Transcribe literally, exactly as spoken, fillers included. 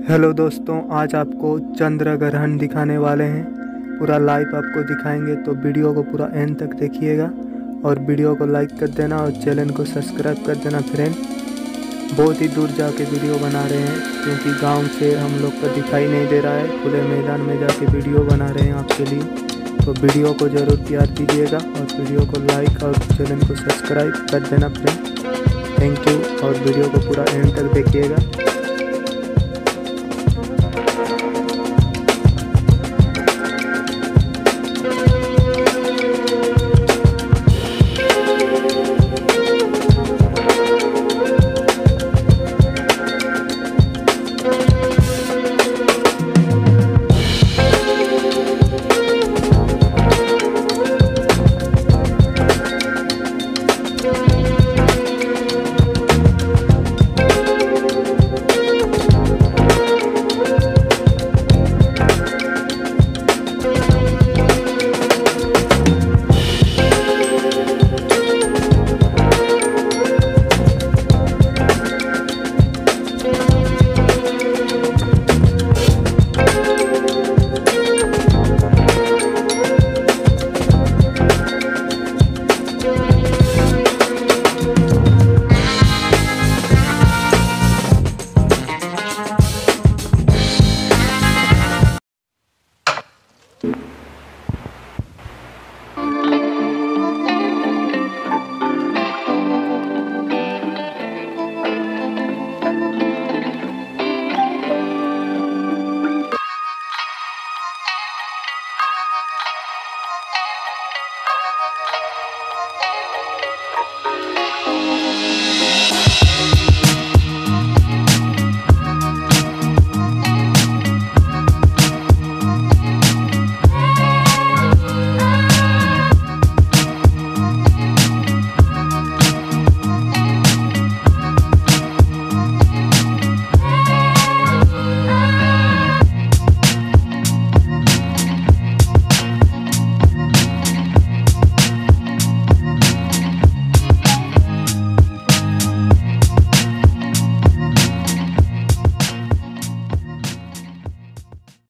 Hello दोस्तों, आज आपको चंद्र ग्रहण दिखाने वाले हैं। पूरा लाइव आपको दिखाएंगे, तो वीडियो को पूरा एंड तक देखिएगा और वीडियो को लाइक कर देना और चैनल को सब्सक्राइब कर देना। फ्रेंड, बहुत ही दूर जाके वीडियो बना रहे हैं क्योंकि गांव से हम लोग को दिखाई नहीं दे रहा है। खुले मैदान में जाके वीडियो बना रहे हैं आपके लिए, तो वीडियो को ज़रूर प्यार दीजिएगा और वीडियो को लाइक और चैनल को सब्सक्राइब कर देना फ्रेंड। थैंक यू और वीडियो को पूरा एंड तक देखिएगा।